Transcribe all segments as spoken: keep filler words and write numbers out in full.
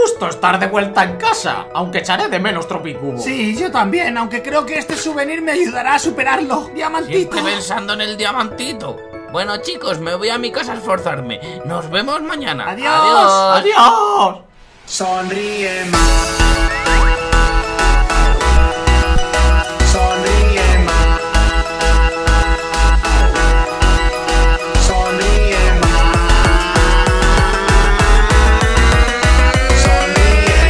gusto estar de vuelta en casa, aunque echaré de menos Tropicubo. Sí, yo también, aunque creo que este souvenir me ayudará a superarlo. ¡Diamantito! Siempre pensando en el diamantito. Bueno, chicos, me voy a mi casa a esforzarme. Nos vemos mañana. ¡Adiós! ¡Adiós! ¡Adiós! Sonríe más. Sonríe más. Sonríe más. Sonríe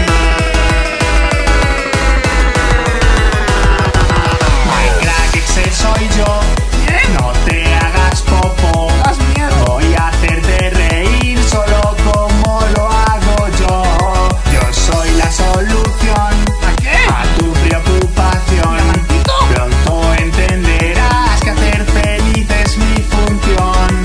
más. My crack, ese soy yo. No te hagas popo. Voy a hacerte reír solo como lo hago yo. Yo soy la solución ¿a qué? A tu preocupación. Pronto entenderás que hacer feliz es mi función.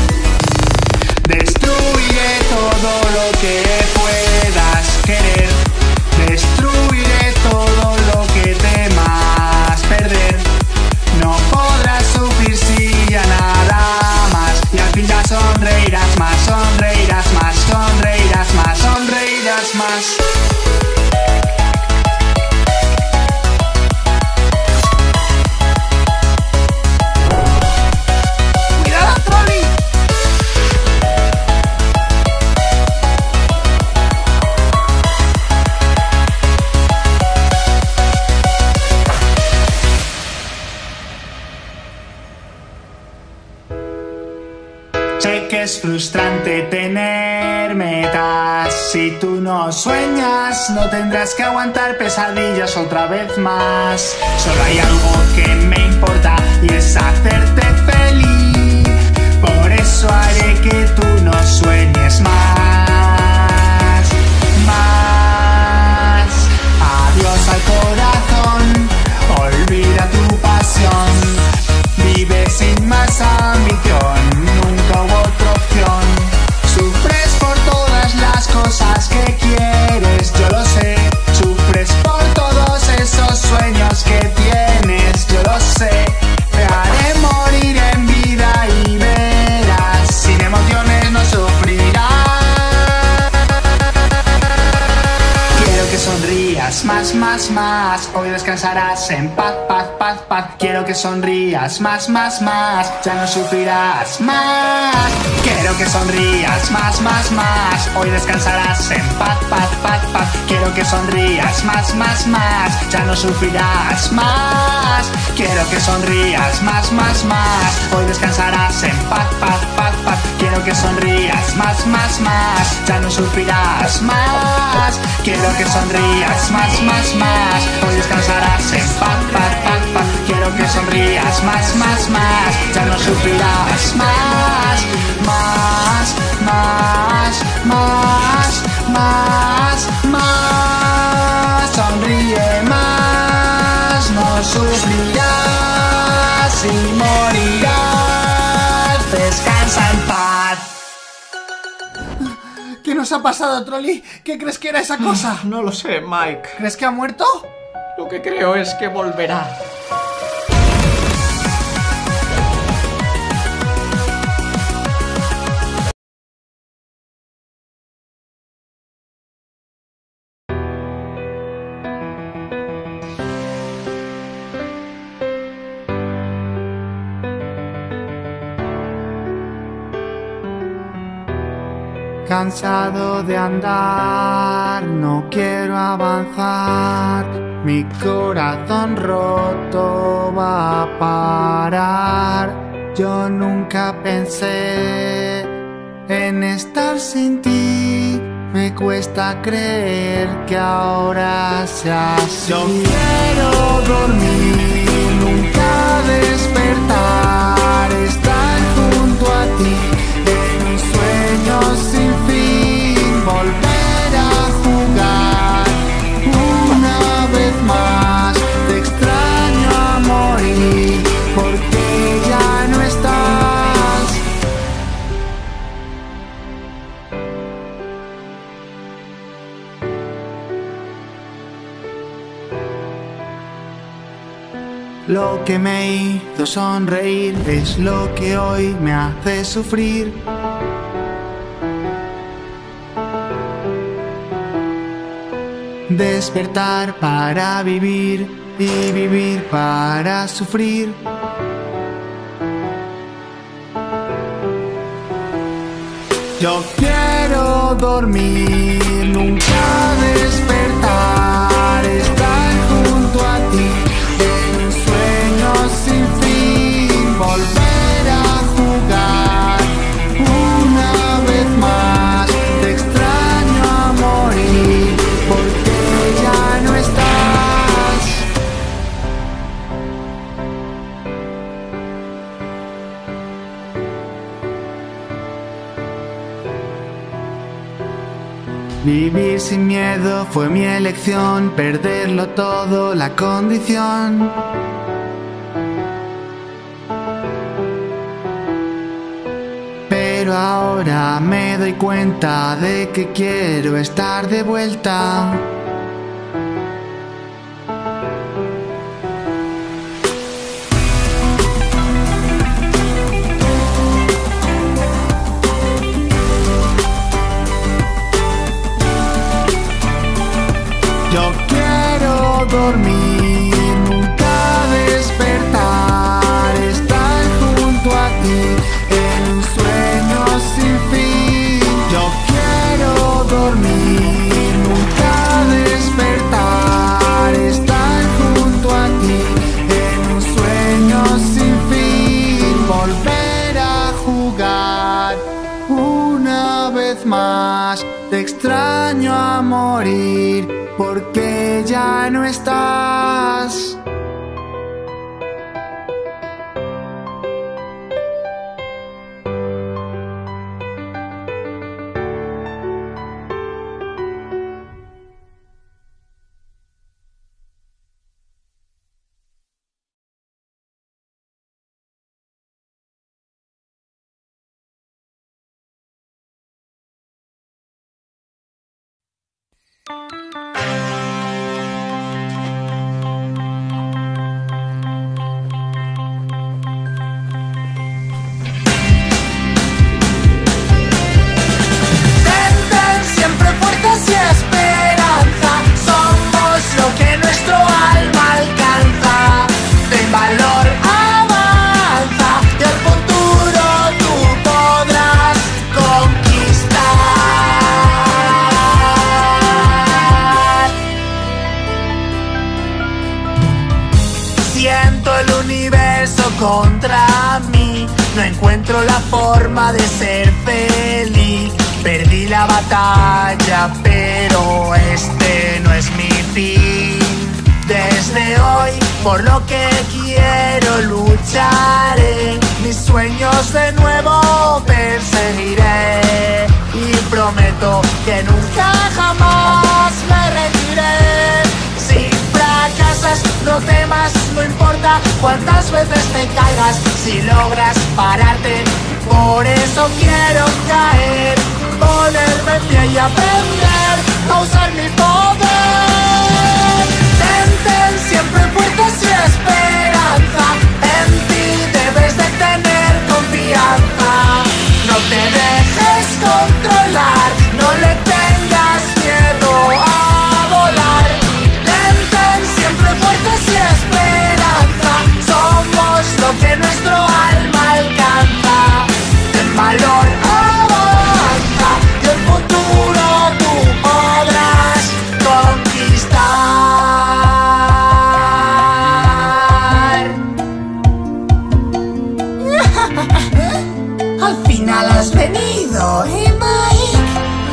Destruiré todo lo que puedas querer. Destruiré todo lo que temas perder. No podrás sufrir si ya nada más. Y al fin ya sonreirás más, sonreirás más, sonreirás más, sonreirás más. ¡Cuidado, trolley! Sé que es frustrante tener metas. Si tú no sueñas, no tendrás que aguantar pesadillas otra vez más. Solo hay algo que me importa y es hacerte feliz. Por eso haré que tú no sueñes más. Más. Adiós al corazón. Olvida tu pasión. Vive sin más ambición. Nunca hubo otra opción. Sufres por todas las cosas que quieres, yo lo sé. Sufres por todos esos sueños que tienes, yo lo sé. Te haré morir en vida y verás. Sin emociones no sufrirás. Quiero que sonrías más, más, más. Hoy descansarás en paz, paz, paz, paz. Quiero que sonrías más, más, más. Ya no sufrirás más. Quiero que sonrías más, más, más. Hoy descansarás en paz, paz, paz, paz. Quiero que sonrías más, más, más. Ya no sufrirás más. Quiero que sonrías más, más, más. Hoy descansarás en paz, paz, paz, paz. Quiero que sonrías más, más, más. Ya no sufrirás más. Quiero que sonrías más, más, más. Hoy descansarás en paz, paz, paz, paz. Quiero que sonrías más, más, más. Ya no sufrirás más. Más, más, más, más, más. Sonríe más. No sufrirás y morirás. Descansa en paz. ¿Qué nos ha pasado, Trolley? ¿Qué crees que era esa cosa? No lo sé, Mike. ¿Crees que ha muerto? Lo que creo es que volverá. Cansado de andar, no quiero avanzar. Mi corazón roto va a parar. Yo nunca pensé en estar sin ti. Me cuesta creer que ahora sea así. Yo quiero dormir, nunca despertar. Estar junto a ti en un sueño sin fin. Volver a jugar una vez más. Te extraño a morir porque ya no estás. Lo que me hizo sonreír es lo que hoy me hace sufrir. Despertar para vivir y vivir para sufrir. Yo quiero dormir, nunca despertar, estar junto a ti en un sueño sin fin, volver a jugar una vez más. Te extraño a morir porque ya no estás. Vivir sin miedo fue mi elección, perderlo todo la condición. Pero ahora me doy cuenta de que quiero estar de vuelta. Yo quiero dormir, nunca despertar, estar junto a ti en un sueño sin fin. Yo quiero dormir, nunca despertar, estar junto a ti en un sueño sin fin, volver a jugar una vez más. Te extraño a morir porque ya no estás. Contra mí, no encuentro la forma de ser feliz. Perdí la batalla, pero este no es mi fin. Desde hoy, por lo que quiero lucharé, mis sueños de nuevo perseguiré y prometo que nunca jamás me rendiré. Si fracasas, no temas, no importa cuántas veces te caigas, si logras pararte. Por eso quiero caer, ponerme en pie y aprender a usar mi poder. Ten, ten siempre fuerzas y esperanza, en ti debes de tener confianza. No te dejes controlar, no le tengas miedo a volar. Ten, ten siempre fuerzas y esperanza, somos lo que nuestro alma alcanza. Ten valor, avanza, y el futuro tú podrás conquistar. Al final has venido, ¿eh, Mike?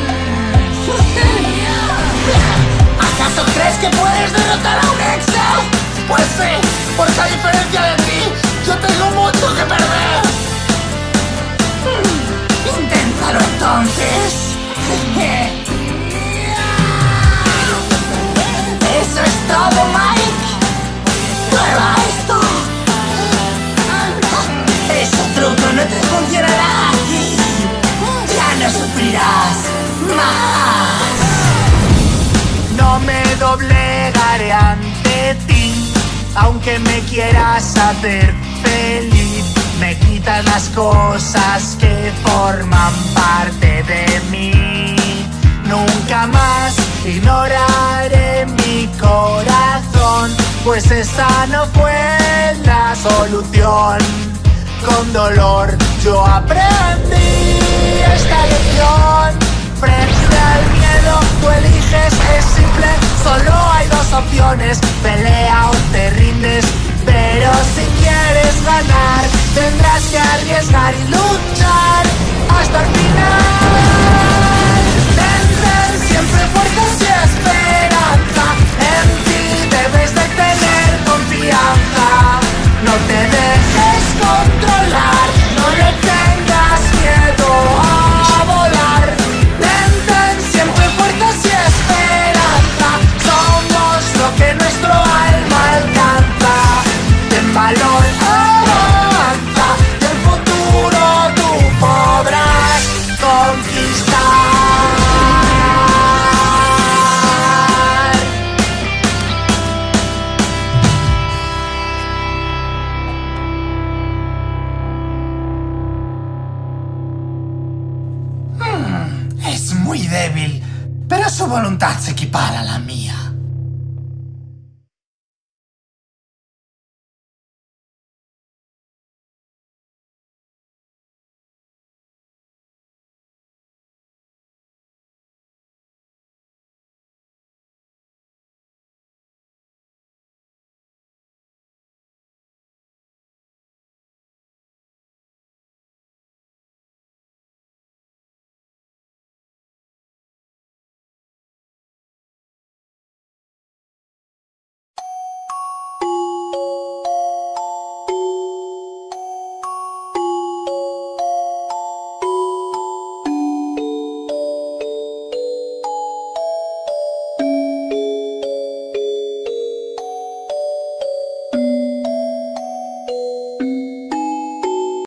¿Acaso crees que puedes derrotar a un Excel? Pues sí, porque a diferencia de ti, yo tengo mucho que perder. Inténtalo entonces. Eso es todo, Mike. Prueba esto. Ese truco no te funcionará aquí. Ya no sufrirás más. No me doblegaré ante ti, aunque me quieras hacer feliz. Me quitas las cosas que forman parte de mí. Nunca más ignoraré mi corazón, pues esa no fue la solución. Con dolor yo aprendí esta lección. Frente al miedo tú eliges, es simple, solo hay dos opciones: pelea o te rindes. Pero si quieres ganar, tendrás que arriesgar y luchar hasta el final. Ten siempre fuerzas y esperanza, en ti debes de tener confianza. No te dejes controlar, no le tengas miedo a volar. Ten, ten siempre fuerzas y esperanza, somos lo que nuestro alma alcanza. Ten valor, avanza, y el futuro tú podrás conquistar. Hmm, es muy débil, pero su voluntad se equipara a la mía.